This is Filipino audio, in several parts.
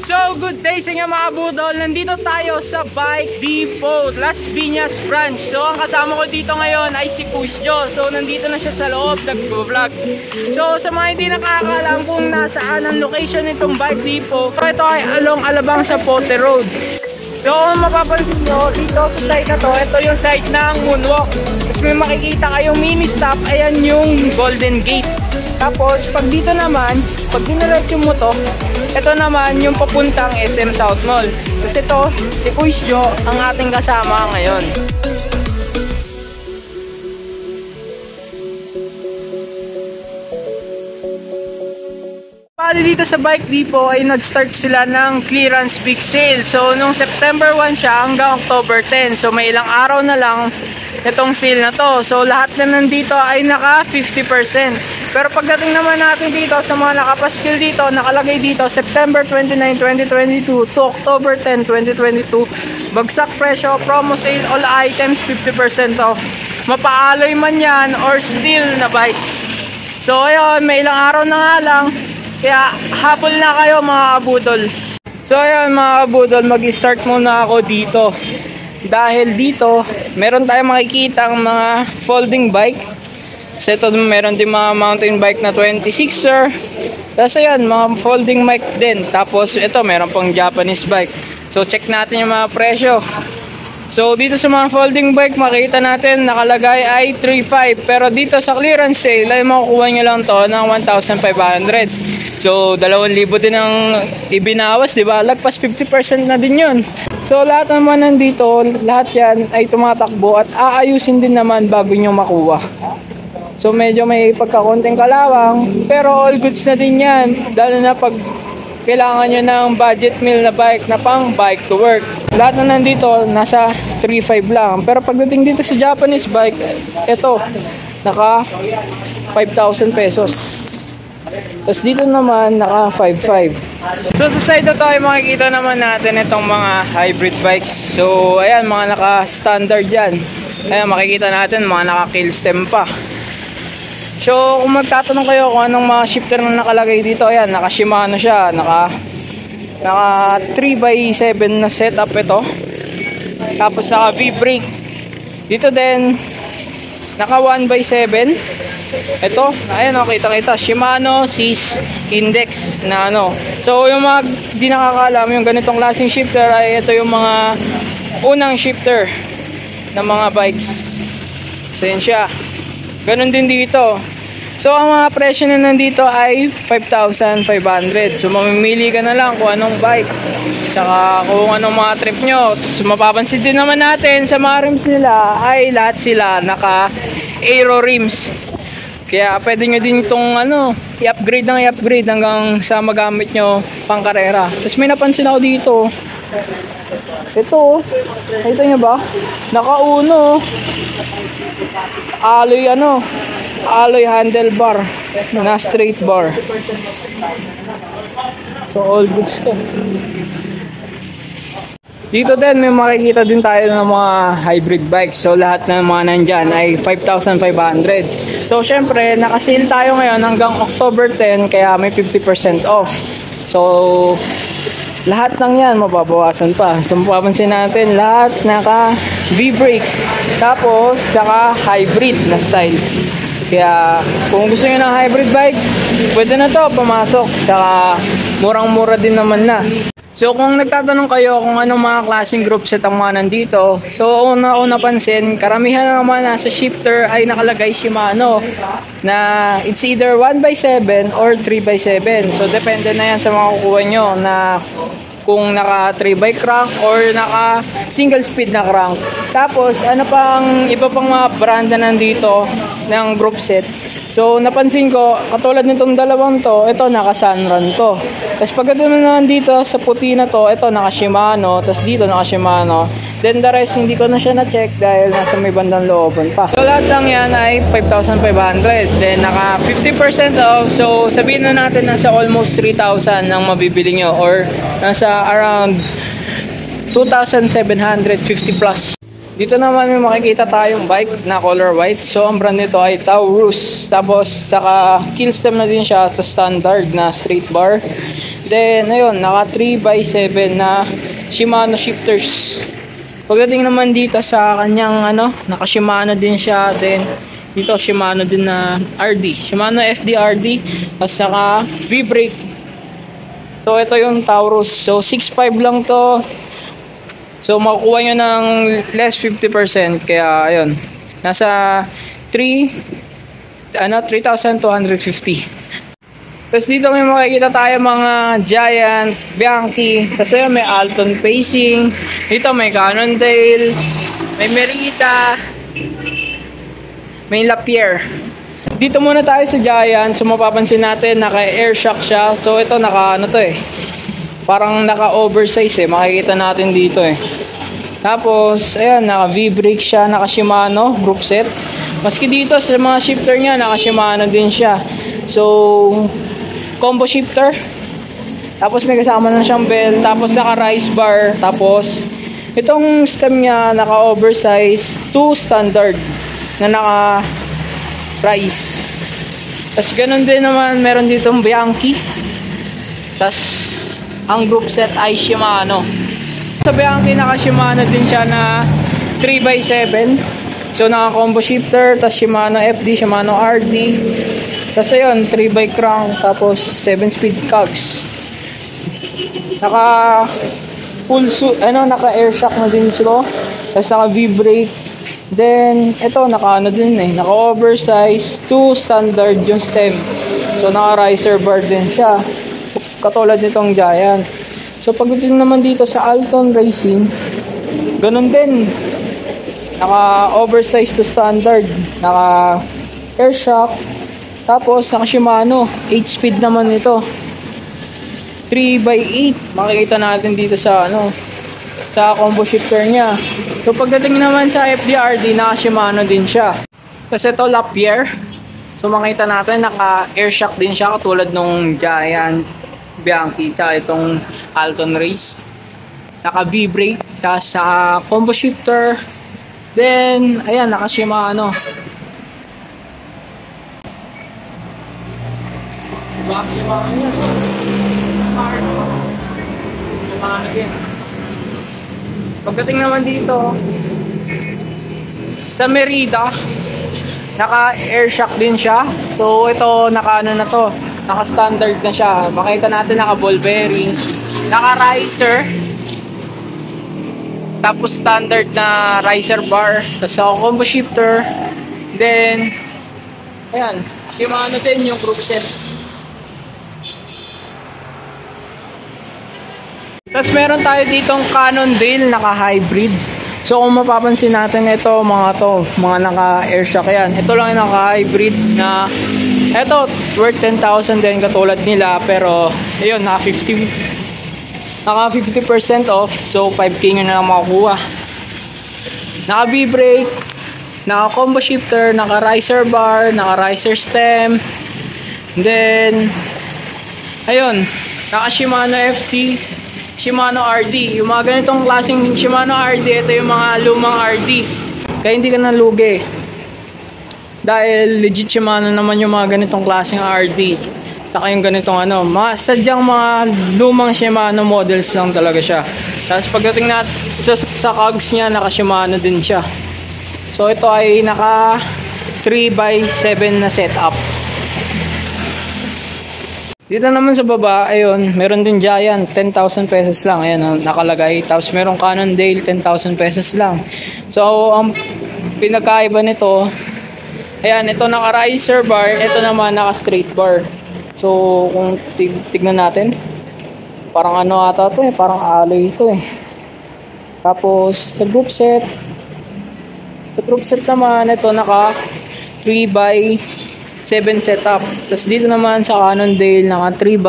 So, good day sa inyo mga budol. Nandito tayo sa Bike Depot, Las Piñas branch. So, ang kasama ko dito ngayon ay si Pusyo. So, nandito na siya sa loob, nag-vlog. So, sa mga hindi nakakaalam kung nasaan ang location nitong Bike Depot, ito ay along Alabang sa Pote Road. So, kung mapapansin nyo, dito sa site na to, ito yung site ng Moonwalk. Tapos may makikita kayong mini stop, ayan yung Golden Gate. Tapos, pag dito naman, pag dinaretso mo to, ito naman yung papuntang SM South Mall. Kasi ito, si Pusyo ang ating kasama ngayon. Dito sa Bike Depot ay nag-start sila ng clearance big sale. So nung September 1 siya hanggang October 10. So may ilang araw na lang itong sale na to. So lahat na nandito ay naka 50%. Pero pagdating naman natin dito sa mga nakapaskil dito, nakalagay dito September 29, 2022 to October 10, 2022. Bagsak presyo, promo sale, all items 50% off. Mapaaloy man yan or steel na bike. So ayun, may ilang araw na nga lang. Kaya habol na kayo mga kabudol. So ayun mga kabudol, mag-start muna ako dito. Dahil dito, meron tayong makikita ang mga folding bike. So ito meron din mga mountain bike na 26er. Tapos ayan, mga folding bike din. Tapos ito, meron pang Japanese bike. So check natin yung mga presyo. So dito sa mga folding bike, makita natin nakalagay ay 3.5. Pero dito sa clearance sale ay makukuha nyo lang to ng 1,500. So 2,000 din ang ibinawas, di ba? Lagpas 50% na din yun. So lahat naman nandito, lahat yan ay tumatakbo at aayusin din naman bago nyo makuha. So medyo may pagkakonting kalawang, pero all goods na din yan. Lalo na pag kailangan nyo ng budget meal na bike na pang bike to work. Lahat na nandito, nasa 3.5 lang. Pero pagdating dito sa Japanese bike, ito, naka 5,000 pesos. Tapos dito naman, naka 5.5. So sa side na to ay makikita naman natin itong mga hybrid bikes. So ayan, mga naka-standard yan. Ayan, makikita natin, mga naka-kill stem pa. So kung magtatanong kayo kung anong mga shifter na nakalagay dito, ayan, naka Shimano siya, naka 3x7 na setup ito. Tapos naka V-brake. Dito din naka 1x7. Ito, ayan o, kita Shimano Sis Index na ano. So yung mga di nakakaalam, yung ganitong klaseng shifter ay ito yung mga unang shifter ng mga bikes. So yun siya. Ganon din dito. So ang mga presyo na nandito ay 5,500. So mamimili ka na lang kung anong bike, tsaka kung anong mga trip nyo. So mapapansin din naman natin sa mga rims nila ay lahat sila naka aero rims. Kaya pwede nyo din itong i-upgrade ng i-upgrade hanggang sa magamit nyo pang karera. Tapos may napansin ako dito. Ito, nakita nyo ba? Naka-uno. Alloy handlebar na straight bar. So all goods to. Dito din may makikita din tayo ng mga hybrid bikes. So lahat ng mga nandyan ay 5,500. So syempre naka-sale tayo ngayon hanggang October 10, kaya may 50% off. So lahat ng yan mababawasan pa. So mapapansin natin, lahat naka V-brake, tapos naka hybrid na style. Kaya kung gusto nyo ng hybrid bikes, pwede na to pumasok. Tsaka murang-mura din naman na. So kung nagtatanong kayo kung anong mga klaseng group set ang mga nandito, so una pansin, karamihan naman nasa shifter ay nakalagay Shimano na it's either 1x7 or 3x7. So depende na yan sa mga kukuha nyo na kung naka 3x crank or naka single speed na crank. Tapos ano pang iba pang mga brand na nandito ng group set. So napansin ko, katulad nitong dalawang to, ito naka Sunrun to. Tapos pagdating naman dito sa puti na to, ito naka Shimano, tapos dito naka Shimano. Then the rest hindi ko na siya na-check dahil nasa may bandang looban pa. So lahat lang yan ay 5,500. Then naka 50% off. So sabihin na natin nasa almost 3,000 ang mabibili nyo, or nasa around 2,750 plus. Dito naman may makikita tayong bike na color white. So ang brand nito ay Taurus. Tapos saka kill stem na din siya sa standard na straight bar. Then, ayun, naka 3x7 na Shimano shifters. Pagdating naman dito sa kanyang naka Shimano din siya. Then, dito Shimano din na RD. Shimano FD-RD. At saka V-brake. So, ito yung Taurus. So, 6.5 lang to. So, makukuha nyo ng less 50%. Kaya, ayun. Nasa 3,250. Tapos dito may makikita tayo mga Giant, Bianchi. Kasi may Alton Pacing. Dito may Cannondale. May Merida. May Lapierre. Dito muna tayo sa Giant. So, mapapansin natin, naka-air shock siya. So, ito naka parang naka-oversize makikita natin dito Tapos, ayan, naka V-brake siya, naka Shimano group set. Maski dito sa mga shifter niya, naka Shimano din siya. So, combo shifter. Tapos may kasama na siyang bell, tapos naka rise bar, tapos itong stem niya naka-oversize to standard na naka rise. Tapos ganun din naman, meron ditong Bianchi. Tapos ang group set ay Shimano. Sa Bianchi, naka-Shimano din siya na 3x7. So, naka-combo shifter, tapos Shimano FD, Shimano RD. Tapos ayun, 3x crank, tapos 7-speed cogs. Naka-air shock na din siya. Tapos naka V-brake. Then, ito, naka-oversize to standard yung stem. So, naka-riser bar din siya. Katulad nitong Giant. So pagdating naman dito sa Alton Racing, ganun din. Naka oversize to standard, naka air shock, tapos naka Shimano 8-speed naman ito. 3x8 makikita natin dito sa sa combo shifter niya. So pagdating naman sa FD-RD, naka Shimano din siya. Kasi ito Lapierre. So makita natin naka air shock din siya katulad nung Giant, Bianchi, tsaka itong Alton Race. Naka V-brake, tapos sa combo shifter. Then, ayan, naka Shimano. Shimano yan. Shimano din. Pagdating naman dito, sa Merida, naka air shock din siya. So, ito, naka na to. Naka-standard na siya. Makita natin naka-ball bearing, naka-riser, tapos standard na riser bar, tapos combo shifter. Then, ayan, Shimano din yung group set. Tapos meron tayo ditong Cannondale, naka-hybrid. So kung mapapansin natin ito, mga naka-air shock yan. Ito lang yung naka-hybrid na ito, worth 10,000 din katulad nila. Pero, ayun, naka 50% off. So, 5K nyo na lang makakuha. Naka V-brake, naka combo shifter, naka riser bar, naka riser stem. Then, ayun, naka Shimano FT, Shimano RD. Yung mga ganitong klaseng Shimano RD, ito yung mga lumang RD. Kaya hindi ka nalugi. Dahil legit Shimano naman yung mga ganitong klaseng RD. Saka yung ganitong sadyang mga lumang Shimano models lang talaga siya. Tapos pagdating natin sa cogs niya, naka Shimano din siya. So ito ay naka 3x7 na setup. Dito naman sa baba, ayun, meron din Giant, 10,000 pesos lang. Ayan, nakalagay. Tapos meron Cannondale, 10,000 pesos lang. So, ang pinagkaiba nito, ayan, ito naka-riser bar, ito naman naka-straight bar. So, kung tignan natin, parang ata to parang alloy ito Tapos, sa group set naman, ito naka 3x7 setup. Tapos dito naman sa Cannondale, naka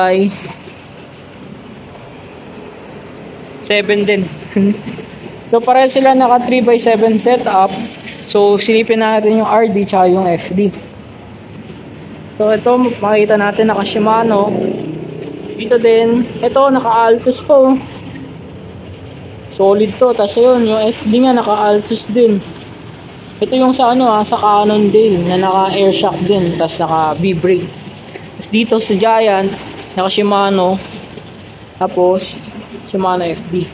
3x7 din. So, pareho sila naka 3x7 setup. So, silipin natin yung RD tsaka yung FD. So, ito, makikita natin naka Shimano. Dito din, ito, naka Altus po. Solid to. Tapos yun, yung FD nga, naka Altus din. Ito yung sa sa Cannondale na naka air shock din. Tapos naka V-brake. Tapos dito sa Giant, naka Shimano. Tapos, Shimano FD.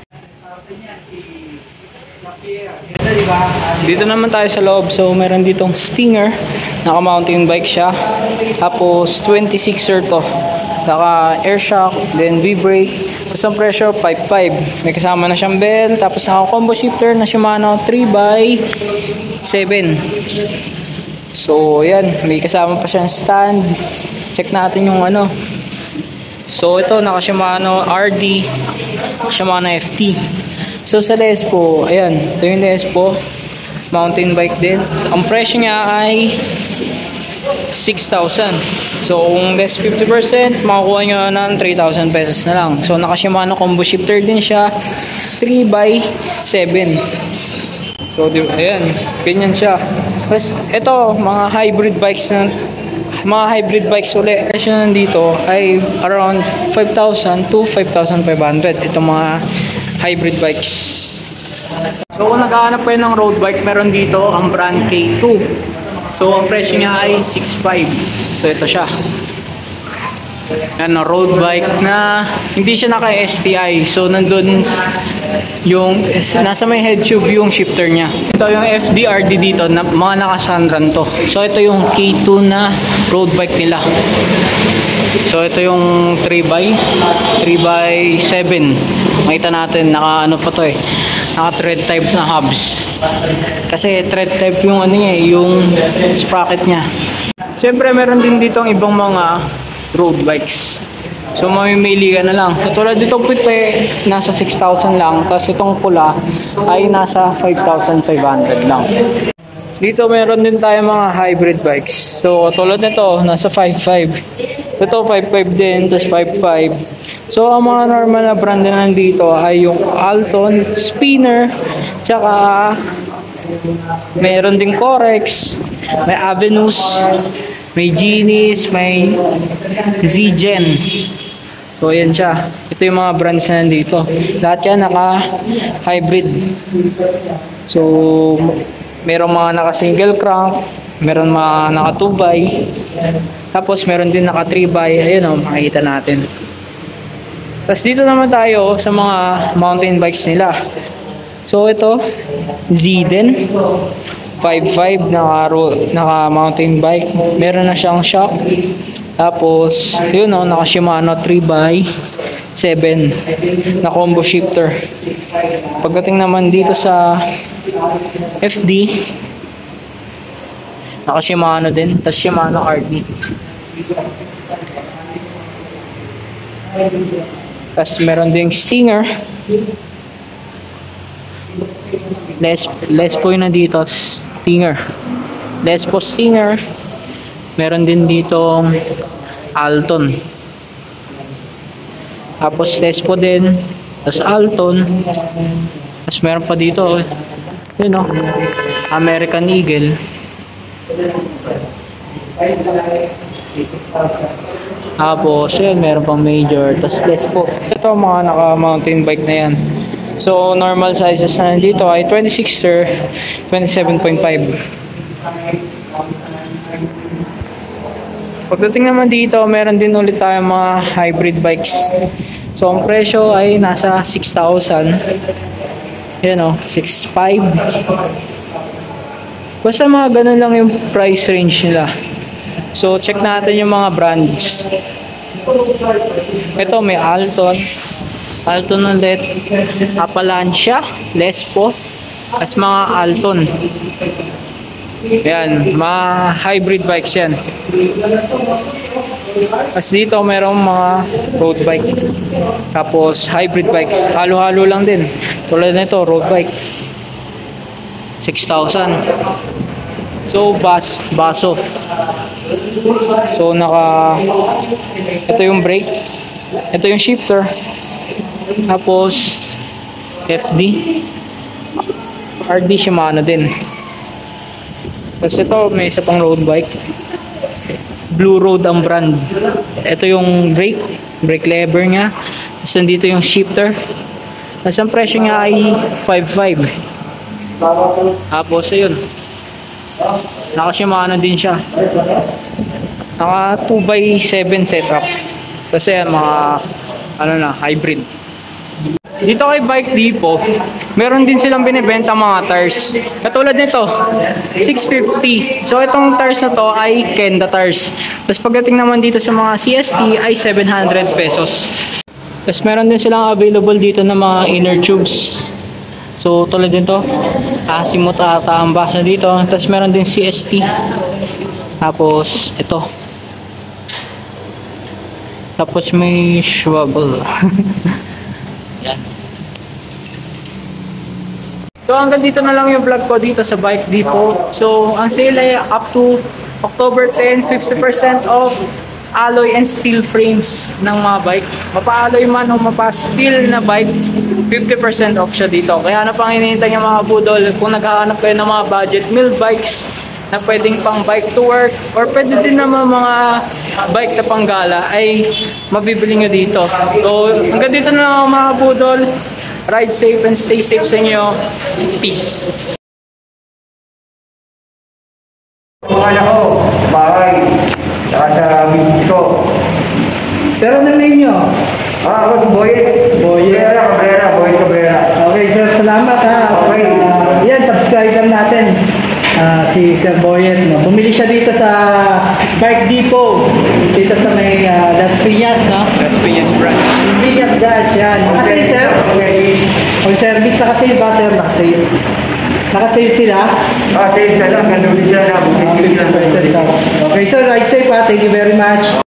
Dito naman tayo sa loob. So, meron ditong Stinger. Naka-mountain bike siya. Tapos, 26er to. Naka air shock, then V-brake. Tapos ang presyo, 5.5. May kasama na siyang bell. Tapos naka-combo shifter na Shimano 3x7. So, yan. May kasama pa siyang stand. Check natin yung ano. So, ito, naka-Shimano RD, Shimano FT. So, sa Lespo, ayan. Ito yung Lespo. Mountain bike din. So, ang presyo niya ay 6,000. So, kung less 50%, makukuha nyo ng 3,000 pesos na lang. So, naka-Shimano combo shifter din siya. 3x7. So, ayan. Ganyan siya. Tapos, ito, mga hybrid bikes ulit. Presyo nandito ay around 5,000 to 5,500. Itong mga hybrid bikes. So, kung naghahanap kayo ng road bike, meron dito ang brand K2. So, ang presyo niya ay 6.5. So, ito siya. Ano, road bike na hindi siya naka-STI. So, nandun yung, nasa may head tube yung shifter niya. Ito yung FDRD dito, na, mga naka-sunrun to. So, ito yung K2 na road bike nila. So, ito yung 3x7. Makita natin, naka ano pa to eh. Naka thread type na hubs. Kasi thread type yung ano niya, yung sprocket niya. Siyempre meron din dito ang ibang mga road bikes. So mamimili ka na lang. Katulad dito puti, nasa 6,000 lang. Tapos itong pula ay nasa 5,500 lang. Dito meron din tayo mga hybrid bikes. So katulad nito, nasa 5.5. Ito 5.5 din, tapos 5.5. So, ang mga normal na brand na nandito ay yung Alton, Spinner, tsaka meron ding Corex, may Avenues, may Genies, may Z-Gen. So, ayan siya. Ito yung mga brands na nandito. Lahat yan naka-hybrid. So, meron mga naka-single crank, meron mga naka-2x, tapos meron din naka-3x. Ayun o, makikita natin. Tapos dito naman tayo sa mga mountain bikes nila. So ito, Zeden 5.5 naka mountain bike. Meron na siyang shock. Tapos yun o, naka Shimano 3x7 na combo shifter. Pagdating naman dito sa FD, naka Shimano din. Tapos Shimano RD. Tapos meron ding Stinger. Lespo yun na dito. Stinger. Lespo Stinger. Meron din dito Alton. Tapos Lespo din. Tapos Alton. Tapos meron pa dito. Yun o. American Eagle. Tapos, yun, meron pang major. Tapos, Lespo. Ito, mga naka-mountain bike na yan. So, normal sizes na dito ay 26er, 27.5. Pagdating naman dito, meron din ulit tayong mga hybrid bikes. So, ang presyo ay nasa 6,000. Yan o, 6.5. Basta mga ganun lang yung price range nila. So, check natin yung mga brands. Ito, may Alton. Alton ulit. Appalachia. Lespo. At mga Alton. Yan. Mga hybrid bikes yan. At dito, mayroong mga road bike. Tapos, hybrid bikes. Halo-halo lang din. Tulad nito, road bike. 6,000. So, baso. So, ito yung brake. Ito yung shifter. Tapos, FD. RD Shimano din. Tapos ito, may isa pang road bike. Blue Road ang brand. Ito yung brake lever nya. Tapos nandito yung shifter. Tapos ang presyo niya ay 5.5. Tapos, ayun. Naka-Shimano din siya. Naka 2x7 setup. Kasi mga hybrid. Dito kay Bike Depot, meron din silang binibenta mga tires. Katulad nito, 650. So itong tires na to ay Kenda tires. Tapos pagdating naman dito sa mga CST ay 700 pesos. Tapos meron din silang available dito na mga inner tubes. So tulad nito, asimot ata ang basa dito. Tapos meron din CST. Tapos ito. Tapos may swivel. Yan. So hanggang dito na lang yung vlog ko dito sa Bike Depot. So ang sale ay up to October 10, 50% off alloy and steel frames ng mga bike. Mapa-alloy man o mapa-steel na bike, 50% off siya dito. Kaya na pang hinihintay yung mga budol kung naghahanap kayo ng mga budget meal bikes na pwedeng pang bike to work or pwede din naman mga bike na panggala ay mabibili nyo dito. So hanggang dito na lang mga budol. Ride safe and stay safe sa inyo. Peace. Kumain ako, bahay, saka sa business ko. Pero ano name nyo? Ako si Boyet. Boyet. Boyet Cabrera. Okay, sir. Salamat ha. Okay. Yan, subscriber natin. Si Sir Boyet. No? Bumili siya dito sa Bike Depot. Dito sa may Las Piñas, no? Las Piñas branch. Piñas branch, yan. Nakasave, sir? On service nakasave ba, sir? Nakasave. Nakasave sila? Save sila. Nandun sila na. Okay, sir. Ride safe ha. Thank you very much.